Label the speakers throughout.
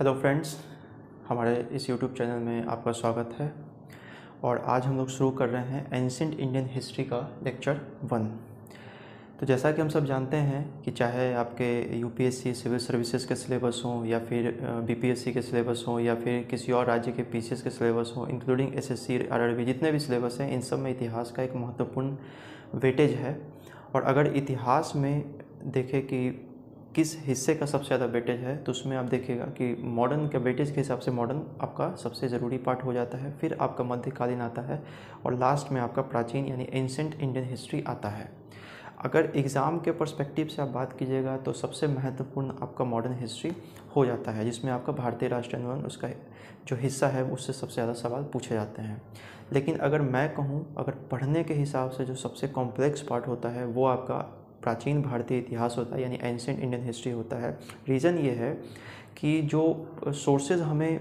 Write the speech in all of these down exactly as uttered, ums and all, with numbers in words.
Speaker 1: Hello friends, हमारे इस YouTube channel में आपका स्वागत है। और आज हम लोग शुरू कर रहे हैं एंशिएंट इंडियन हिस्ट्री का लेक्चर वन। तो जैसा कि हम सब जानते हैं कि चाहे आपके यूपीएससी सिविल सर्विसेज के सिलेबस हों या फिर बीपीएससी के सिलेबस हों या फिर किसी और राज्य के पीसीएस के सिलेबस हों, इंक्लूडिंग एसएससी, आरआरबी, जितने भी सिलेबस हैं, इन सब में इतिहास का एक महत्वपूर्ण वेटेज है। और अगर इतिहास में देखें कि किस हिस्से का सबसे ज़्यादा वेटेज है, तो उसमें आप देखिएगा कि मॉडर्न के वेटेज के हिसाब से मॉडर्न आपका सबसे ज़रूरी पार्ट हो जाता है, फिर आपका मध्यकालीन आता है और लास्ट में आपका प्राचीन यानी एंशिएंट इंडियन हिस्ट्री आता है। अगर एग्ज़ाम के पर्सपेक्टिव से आप बात कीजिएगा तो सबसे महत्वपूर्ण आपका मॉडर्न हिस्ट्री हो जाता है, जिसमें आपका भारतीय राष्ट्र आंदोलन उसका जो हिस्सा है उससे सबसे ज़्यादा सवाल पूछे जाते हैं। लेकिन अगर मैं कहूँ, अगर पढ़ने के हिसाब से जो सबसे कॉम्प्लेक्स पार्ट होता है वो आपका प्राचीन भारतीय इतिहास होता है, यानी एंशिएंट इंडियन हिस्ट्री होता है। रीज़न ये है कि जो सोर्सेज हमें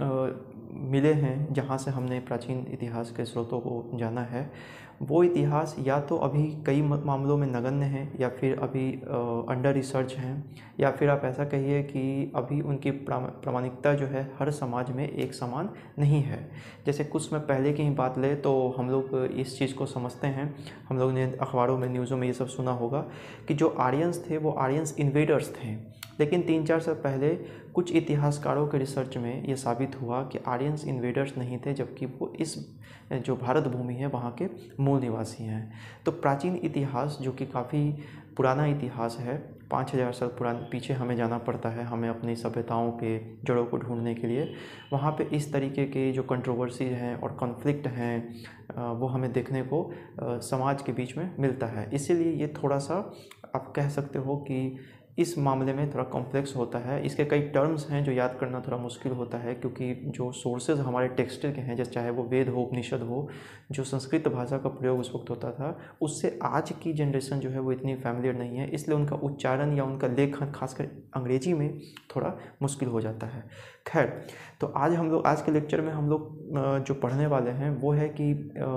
Speaker 1: आ, मिले हैं, जहाँ से हमने प्राचीन इतिहास के स्रोतों को जाना है, वो इतिहास या तो अभी कई मामलों में नगण्य हैं या फिर अभी अंडर रिसर्च हैं, या फिर आप ऐसा कहिए कि अभी उनकी प्रामाणिकता जो है हर समाज में एक समान नहीं है। जैसे कुछ समय पहले की ही बात ले तो हम लोग इस चीज़ को समझते हैं, हम लोग ने अखबारों में, न्यूज़ों में ये सब सुना होगा कि जो आर्यंस थे वो आर्यंस इन्वेडर्स थे। लेकिन तीन चार साल पहले कुछ इतिहासकारों के रिसर्च में ये साबित हुआ कि आर्यंस इन्वेडर्स नहीं थे, जबकि वो इस जो भारत भूमि है वहाँ के मूल निवासी हैं। तो प्राचीन इतिहास जो कि काफ़ी पुराना इतिहास है, पाँच हज़ार साल पुराने पीछे हमें जाना पड़ता है हमें अपनी सभ्यताओं के जड़ों को ढूंढने के लिए। वहाँ पे इस तरीके के जो कंट्रोवर्सी हैं और कॉन्फ्लिक्ट हैं वो हमें देखने को समाज के बीच में मिलता है। इसीलिए ये थोड़ा सा आप कह सकते हो कि इस मामले में थोड़ा कॉम्प्लेक्स होता है। इसके कई टर्म्स हैं जो याद करना थोड़ा मुश्किल होता है, क्योंकि जो सोर्सेज हमारे टेक्स्ट के हैं, जैसे चाहे वो वेद हो, उपनिषद हो, जो संस्कृत भाषा का प्रयोग उस वक्त होता था, उससे आज की जनरेशन जो है वो इतनी फैमिलियर नहीं है, इसलिए उनका उच्चारण या उनका लेखन खासकर अंग्रेजी में थोड़ा मुश्किल हो जाता है। खैर, तो आज हम लोग आज के लेक्चर में हम लोग जो पढ़ने वाले हैं वो है कि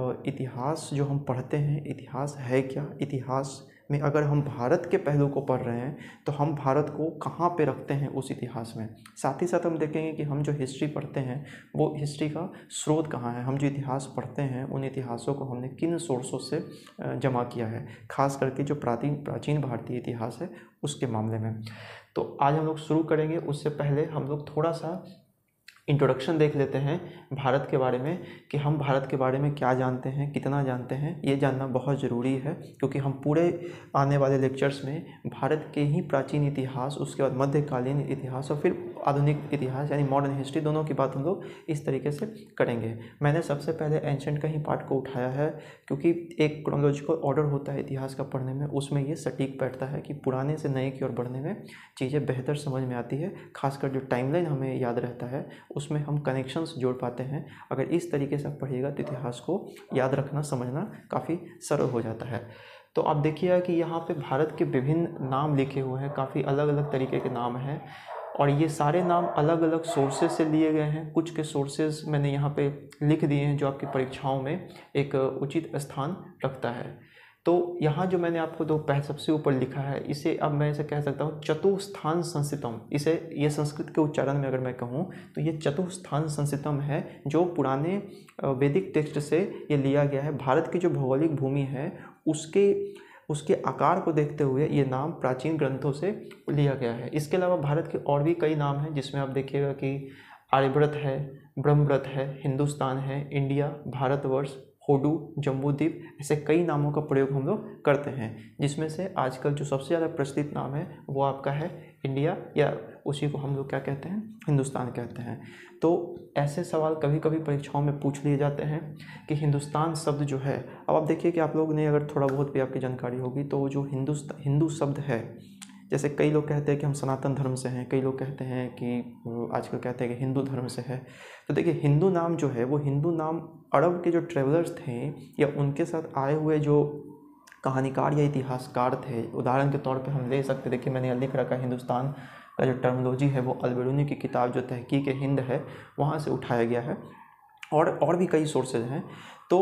Speaker 1: इतिहास जो हम पढ़ते हैं, इतिहास है क्या, इतिहास में अगर हम भारत के पहलू को पढ़ रहे हैं तो हम भारत को कहाँ पे रखते हैं उस इतिहास में। साथ ही साथ हम देखेंगे कि हम जो हिस्ट्री पढ़ते हैं वो हिस्ट्री का स्रोत कहाँ है, हम जो इतिहास पढ़ते हैं उन इतिहासों को हमने किन सोर्सों से जमा किया है, खास करके जो प्राचीन प्राचीन भारतीय इतिहास है उसके मामले में। तो आज हम लोग शुरू करेंगे। उससे पहले हम लोग थोड़ा सा इंट्रोडक्शन देख लेते हैं भारत के बारे में, कि हम भारत के बारे में क्या जानते हैं, कितना जानते हैं। ये जानना बहुत ज़रूरी है, क्योंकि हम पूरे आने वाले लेक्चर्स में भारत के ही प्राचीन इतिहास, उसके बाद मध्यकालीन इतिहास और फिर आधुनिक इतिहास यानी मॉडर्न हिस्ट्री, दोनों की बात हम लोग इस तरीके से करेंगे। मैंने सबसे पहले एंशिएंट का ही पार्ट को उठाया है, क्योंकि एक क्रोनोलॉजिकल ऑर्डर होता है इतिहास का पढ़ने में, उसमें ये सटीक बैठता है कि पुराने से नए की ओर बढ़ने में चीज़ें बेहतर समझ में आती है। खासकर जो टाइमलाइन हमें याद रहता है उसमें हम कनेक्शंस जोड़ पाते हैं। अगर इस तरीके से आप पढ़िएगा तो इतिहास को याद रखना, समझना काफ़ी सरल हो जाता है। तो आप देखिएगा कि यहाँ पे भारत के विभिन्न नाम लिखे हुए हैं, काफ़ी अलग अलग तरीके के नाम हैं, और ये सारे नाम अलग अलग सोर्सेज से लिए गए हैं। कुछ के सोर्सेज मैंने यहाँ पे लिख दिए हैं जो आपकी परीक्षाओं में एक उचित स्थान रखता है। तो यहाँ जो मैंने आपको दो पह सबसे ऊपर लिखा है, इसे अब मैं इसे कह सकता हूँ चतुस्थान संस्थितम। इसे ये संस्कृत के उच्चारण में अगर मैं कहूँ तो ये चतुस्थान संस्थितम है, जो पुराने वैदिक टेक्स्ट से ये लिया गया है। भारत की जो भौगोलिक भूमि है उसके उसके आकार को देखते हुए ये नाम प्राचीन ग्रंथों से लिया गया है। इसके अलावा भारत के और भी कई नाम हैं, जिसमें आप देखिएगा कि आर्यव्रत है, ब्रह्मव्रत है, हिंदुस्तान है, इंडिया, भारतवर्ष, होडू, जम्बूद्वीप, ऐसे कई नामों का प्रयोग हम लोग करते हैं, जिसमें से आजकल जो सबसे ज़्यादा प्रचलित नाम है वो आपका है इंडिया, या उसी को हम लोग क्या कहते हैं, हिंदुस्तान कहते हैं। तो ऐसे सवाल कभी कभी परीक्षाओं में पूछ लिए जाते हैं कि हिंदुस्तान शब्द जो है, अब आप देखिए कि आप लोग ने अगर थोड़ा बहुत भी आपकी जानकारी होगी तो जो हिंदुस्तान हिंदू शब्द है, जैसे कई लोग कहते हैं कि हम सनातन धर्म से हैं, कई लोग कहते हैं कि आजकल कहते हैं कि हिंदू धर्म से है। तो देखिए, हिंदू नाम जो है वो हिंदू नाम अरब के जो ट्रेवलर्स थे या उनके साथ आए हुए जो कहानीकार या इतिहासकार थे, उदाहरण के तौर पे हम ले सकते। देखिए, मैंने लिख रखा है हिंदुस्तान का जो टर्मिनोलॉजी है वो अलबेरूनी की किताब जो तहकीक हिंद है वहाँ से उठाया गया है, और और भी कई सोर्सेज हैं। तो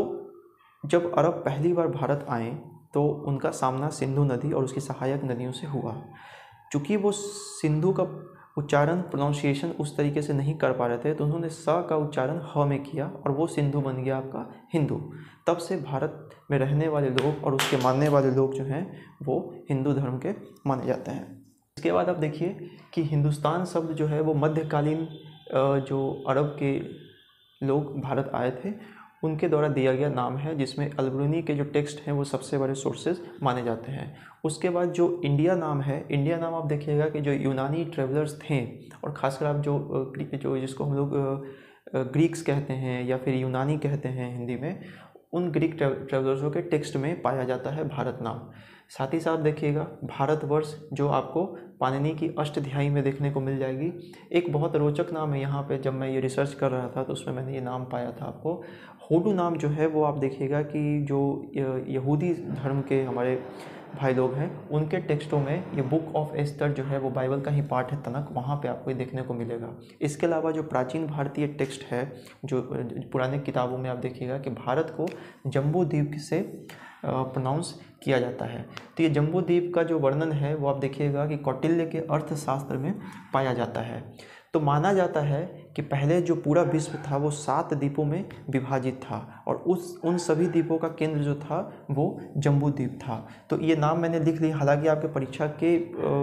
Speaker 1: जब अरब पहली बार भारत आए तो उनका सामना सिंधु नदी और उसकी सहायक नदियों से हुआ। चूँकि वो सिंधु का उच्चारण प्रोनाउंसिएशन उस तरीके से नहीं कर पा रहे थे, तो उन्होंने स का उच्चारण ह में किया और वो सिंधु बन गया आपका हिंदू। तब से भारत में रहने वाले लोग और उसके मानने वाले लोग जो हैं वो हिंदू धर्म के माने जाते हैं। इसके बाद आप देखिए कि हिंदुस्तान शब्द जो है वो मध्यकालीन जो अरब के लोग भारत आए थे उनके द्वारा दिया गया नाम है, जिसमें अल-बिरूनी के जो टेक्स्ट हैं वो सबसे बड़े सोर्सेज माने जाते हैं। उसके बाद जो इंडिया नाम है, इंडिया नाम आप देखिएगा कि जो यूनानी ट्रेवलर्स थे और ख़ासकर आप जो जो जिसको हम लोग ग्रीक्स कहते हैं या फिर यूनानी कहते हैं हिंदी में, उन ग्रीक ट्रेवलर्सों के टेक्स्ट में पाया जाता है भारत नाम। साथ ही साथ देखिएगा भारतवर्ष जो आपको पाणिनि की अष्टध्यायी में देखने को मिल जाएगी। एक बहुत रोचक नाम है यहाँ पे, जब मैं ये रिसर्च कर रहा था तो उसमें मैंने ये नाम पाया था। आपको होडू नाम जो है वो आप देखिएगा कि जो यहूदी धर्म के हमारे भाई लोग हैं उनके टेक्स्टों में ये बुक ऑफ एस्टर जो है वो बाइबल का ही पार्ट है, तनक, वहाँ पे आपको ये देखने को मिलेगा। इसके अलावा जो प्राचीन भारतीय टेक्स्ट है, जो पुराने किताबों में आप देखिएगा कि भारत को जम्बू द्वीप से प्रोनाउंस किया जाता है। तो ये जम्बू द्वीप का जो वर्णन है वो आप देखिएगा कि कौटिल्य के अर्थशास्त्र में पाया जाता है। तो माना जाता है कि पहले जो पूरा विश्व था वो सात द्वीपों में विभाजित था और उस उन सभी द्वीपों का केंद्र जो था वो जम्बू द्वीप था। तो ये नाम मैंने लिख लिया, हालांकि आपके परीक्षा के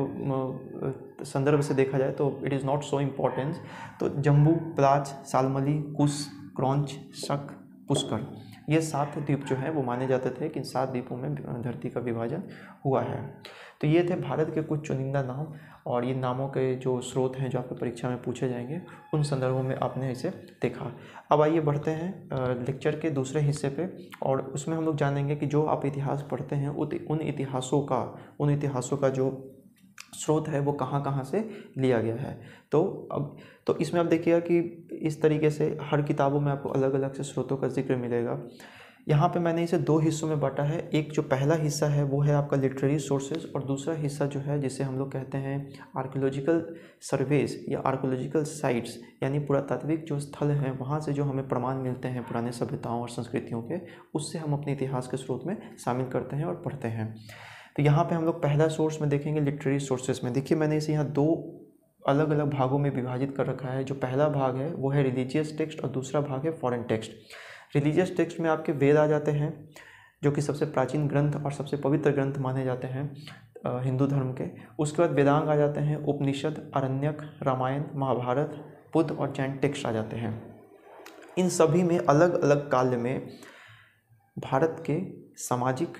Speaker 1: संदर्भ से देखा जाए तो it is not so important. तो जम्बू, प्लाच, सालमली, कुश, क्रौंच, शक, पुष्कर, ये सात द्वीप जो हैं वो माने जाते थे कि इन सात द्वीपों में धरती का विभाजन हुआ है। तो ये थे भारत के कुछ चुनिंदा नाम, और ये नामों के जो स्रोत हैं जो आपके परीक्षा में पूछे जाएंगे उन संदर्भों में आपने इसे देखा। अब आइए बढ़ते हैं लेक्चर के दूसरे हिस्से पे, और उसमें हम लोग जानेंगे कि जो आप इतिहास पढ़ते हैं उन इतिहासों का उन इतिहासों का जो स्रोत है वो कहाँ कहाँ से लिया गया है। तो अब तो इसमें आप देखिएगा कि इस तरीके से हर किताबों में आपको अलग अलग से स्रोतों का जिक्र मिलेगा। यहाँ पे मैंने इसे दो हिस्सों में बांटा है। एक जो पहला हिस्सा है वो है आपका लिटरेरी सोर्सेज, और दूसरा हिस्सा जो है जिसे हम लोग कहते हैं आर्कियोलॉजिकल सर्वेज या आर्कियोलॉजिकल साइट्स, यानी पुरातात्विक जो स्थल हैं वहाँ से जो हमें प्रमाण मिलते हैं पुराने सभ्यताओं और संस्कृतियों के, उससे हम अपने इतिहास के स्रोत में शामिल करते हैं और पढ़ते हैं। तो यहाँ पे हम लोग पहला सोर्स में देखेंगे लिटरेरी सोर्सेज में। देखिए मैंने इसे यहाँ दो अलग अलग भागों में विभाजित कर रखा है। जो पहला भाग है वो है रिलीजियस टेक्स्ट और दूसरा भाग है फॉरेन टेक्स्ट। रिलीजियस टेक्स्ट में आपके वेद आ जाते हैं जो कि सबसे प्राचीन ग्रंथ और सबसे पवित्र ग्रंथ माने जाते हैं हिंदू धर्म के। उसके बाद वेदांग आ जाते हैं, उपनिषद, आरण्यक, रामायण, महाभारत, बुद्ध और जैन टेक्स्ट आ जाते हैं। इन सभी में अलग अलग काल में भारत के सामाजिक,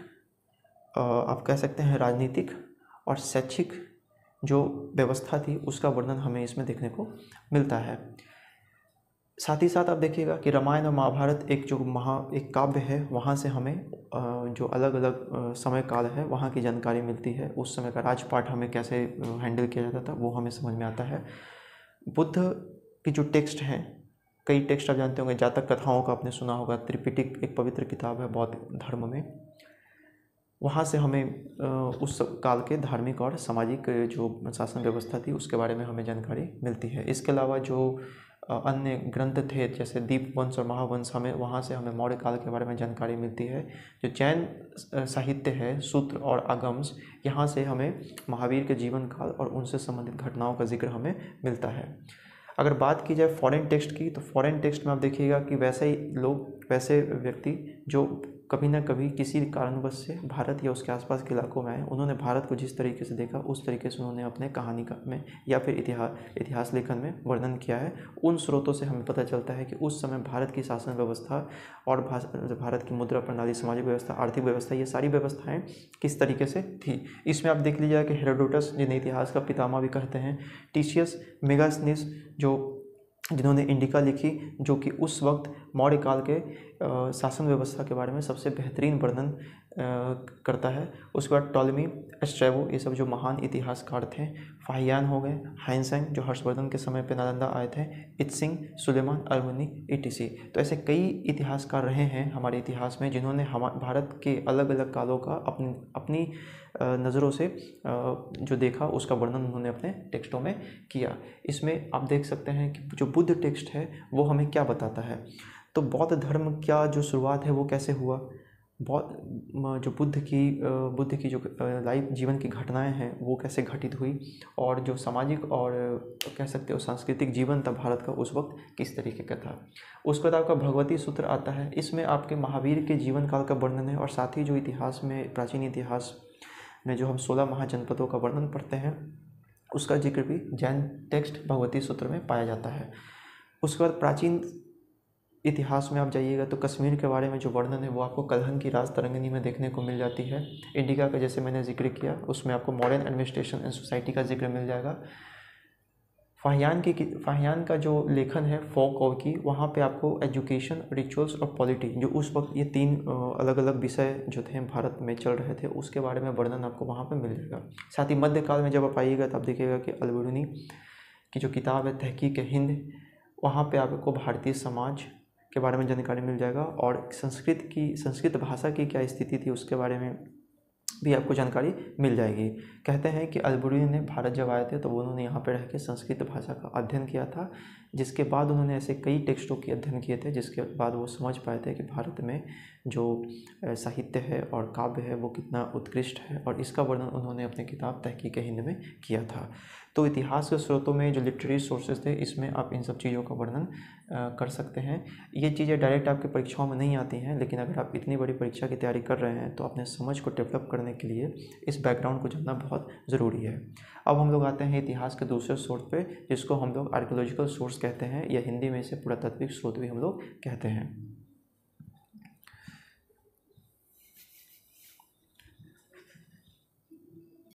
Speaker 1: आप कह सकते हैं राजनीतिक और शैक्षिक जो व्यवस्था थी उसका वर्णन हमें इसमें देखने को मिलता है। साथ ही साथ आप देखिएगा कि रामायण और महाभारत एक जो महा एक काव्य है, वहाँ से हमें जो अलग अलग समय काल है वहाँ की जानकारी मिलती है। उस समय का राजपाट हमें कैसे हैंडल किया जाता था वो हमें समझ में आता है। बुद्ध की जो टेक्स्ट हैं, कई टेक्स्ट आप जानते होंगे, जातक कथाओं का आपने सुना होगा, त्रिपिटक एक पवित्र किताब है बौद्ध धर्म में, वहाँ से हमें उस काल के धार्मिक और सामाजिक जो शासन व्यवस्था थी उसके बारे में हमें जानकारी मिलती है। इसके अलावा जो अन्य ग्रंथ थे जैसे दीपवंश और महावंश, हमें वहाँ से हमें मौर्य काल के बारे में जानकारी मिलती है। जो जैन साहित्य है, सूत्र और आगम्स, यहाँ से हमें महावीर के जीवन काल और उनसे संबंधित घटनाओं का जिक्र हमें मिलता है। अगर बात की जाए फॉरेन टेक्स्ट की, तो फॉरेन टेक्स्ट में आप देखिएगा कि वैसे ही लोग, वैसे व्यक्ति जो कभी ना कभी किसी कारणवश से भारत या उसके आसपास के इलाकों में आए, उन्होंने भारत को जिस तरीके से देखा उस तरीके से उन्होंने अपने कहानी में या फिर इतिहास इतिहास लेखन में वर्णन किया है। उन स्रोतों से हमें पता चलता है कि उस समय भारत की शासन व्यवस्था और भारत की मुद्रा प्रणाली, सामाजिक व्यवस्था, आर्थिक व्यवस्था, ये सारी व्यवस्थाएं किस तरीके से थी। इसमें आप देख लीजिएगा कि हेरोडोटस, जिन्हें इतिहास का पितामह भी कहते हैं, टीशियस, मेगास्थनीस जो जिन्होंने इंडिका लिखी, जो कि उस वक्त मौर्य काल के शासन व्यवस्था के बारे में सबसे बेहतरीन वर्णन करता है। उसके बाद टॉलेमी, स्ट्रैबो, ये सब जो महान इतिहासकार थे। फाहियान हो गए, हाइंसेंग जो हर्षवर्धन के समय पे नालंदा आए थे, इत्सिंग, सुलेमान, अरमनी, ईटीसी। तो ऐसे कई इतिहासकार रहे हैं हमारे इतिहास में जिन्होंने हम भारत के अलग अलग कालों का अपनी अपनी नज़रों से जो देखा उसका वर्णन उन्होंने अपने टेक्स्टों में किया। इसमें आप देख सकते हैं कि जो बुद्ध टेक्स्ट है वो हमें क्या बताता है। तो बौद्ध धर्म का जो शुरुआत है वो कैसे हुआ, बहुत जो बुद्ध की बुद्ध की जो लाइफ जीवन की घटनाएं हैं वो कैसे घटित हुई, और जो सामाजिक और कह सकते हो सांस्कृतिक जीवन था भारत का उस वक्त किस तरीके का था। उसके बाद आपका भगवती सूत्र आता है। इसमें आपके महावीर के जीवन काल का वर्णन है, और साथ ही जो इतिहास में, प्राचीन इतिहास में जो हम सोलह महाजनपदों का वर्णन पढ़ते हैं उसका जिक्र भी जैन टेक्स्ट भगवती सूत्र में पाया जाता है। उसके बाद प्राचीन इतिहास में आप जाइएगा तो कश्मीर के बारे में जो वर्णन है वो आपको कलहन की राज तरंगिनी में देखने को मिल जाती है। इंडिका का जैसे मैंने जिक्र किया उसमें आपको मॉडर्न एडमिनिस्ट्रेशन एंड सोसाइटी का जिक्र मिल जाएगा। फाहियान की फाहियान का जो लेखन है फोक और की, वहाँ पे आपको एजुकेशन, रिचुअल्स और पॉलिटी, जो उस वक्त ये तीन अलग अलग विषय जो थे भारत में चल रहे थे उसके बारे में वर्णन आपको वहाँ पे मिल जाएगा। साथ ही मध्यकाल में जब आप आइएगा तो आप देखिएगा कि अल-बिरूनी की जो किताब है तहकीक हिंद, वहाँ पे आपको भारतीय समाज के बारे में जानकारी मिल जाएगा, और संस्कृत की संस्कृत भाषा की क्या स्थिति थी उसके बारे में भी आपको जानकारी मिल जाएगी। कहते हैं कि अल-बिरूनी ने भारत जब आए थे तो उन्होंने यहाँ पे रह के संस्कृत भाषा का अध्ययन किया था, जिसके बाद उन्होंने ऐसे कई टेक्स्टों के अध्ययन किए थे जिसके बाद वो समझ पाए थे कि भारत में जो साहित्य है और काव्य है वो कितना उत्कृष्ट है, और इसका वर्णन उन्होंने अपनी किताब तहकीक हिंद में किया था। तो इतिहास के स्रोतों में जो लिटरेरी सोर्सेज थे इसमें आप इन सब चीज़ों का वर्णन कर सकते हैं। ये चीज़ें डायरेक्ट आपके परीक्षाओं में नहीं आती हैं, लेकिन अगर आप इतनी बड़ी परीक्षा की तैयारी कर रहे हैं तो अपने समझ को डेवलप करने के लिए इस बैकग्राउंड को जानना बहुत ज़रूरी है। अब हम लोग आते हैं इतिहास के दूसरे सोर्स पे, जिसको हम लोग आर्कियोलॉजिकल सोर्स कहते हैं, या हिंदी में इसे पुरातात्विक स्रोत भी हम लोग कहते हैं।